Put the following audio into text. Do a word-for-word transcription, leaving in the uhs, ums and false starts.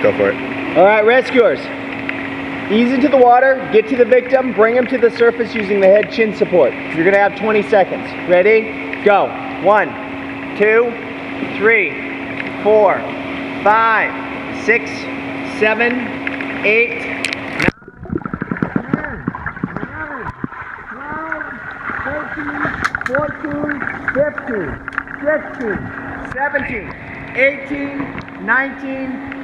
Go for it. All right, rescuers. Ease into the water, get to the victim, bring him to the surface using the head chin support. You're gonna have twenty seconds. Ready? Go. One, two, three, four, five, six, seven, eight, nine, ten, eleven, twelve, thirteen, fourteen, fifteen, sixteen, seventeen, eighteen, nineteen,